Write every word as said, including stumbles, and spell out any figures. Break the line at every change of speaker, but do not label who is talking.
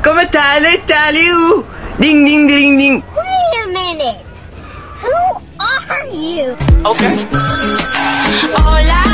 come tale, tale, uh. Ding, ding, ding, ding.
Wait a minute. Who are you?
Okay. Hola.